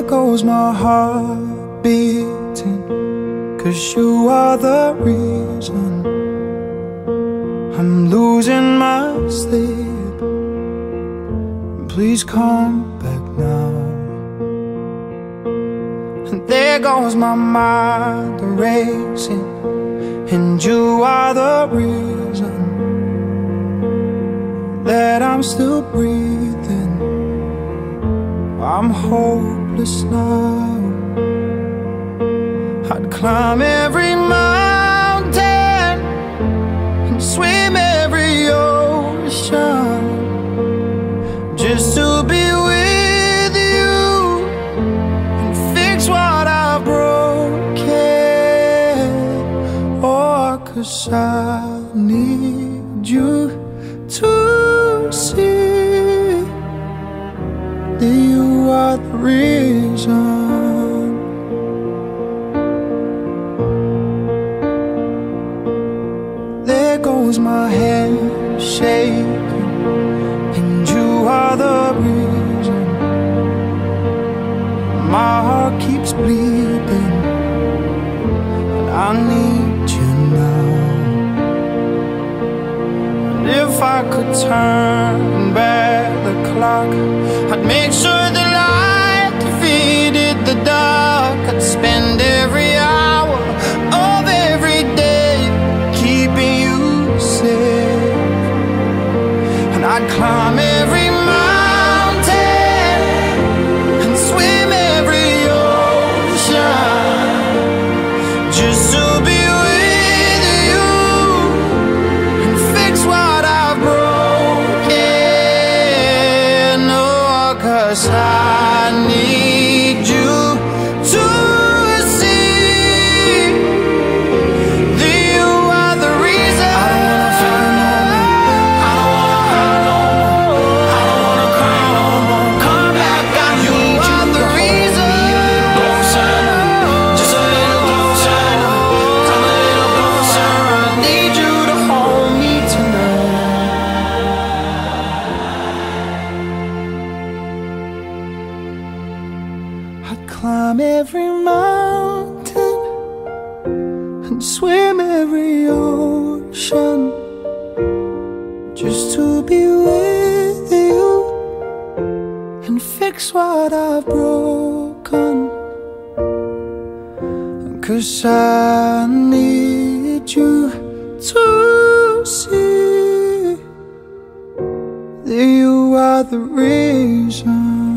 goes my heart beating, 'cause you are the reason I'm losing my sleep. Please come back now. And there goes my mind racing, and you are the reason that I'm still breathing. I'm hopeless now. I'd climb every mountain and swim every ocean just to be with you and fix what I've broken. Oh, 'cause I need you to see that you are the reason. There goes my head shaking, and you are the reason. My heart keeps bleeding, and I need you now. And if I could turn back the clock, I'd make sure the light defeated the dark. I'd spend every hour of every day keeping you safe, and I'd climb every mountain and swim every ocean just to be with you and fix what I've broken. Oh, 'cause I need you to see that you are the reason. I don't wanna cry no more. Come back, I need you the reason. Closer, just a little closer. Come a little closer. I need you to hold me tonight. I'd climb every mountain and swim every ocean just to be with you and fix what I've broken. 'Cause I need you to see that you are the reason.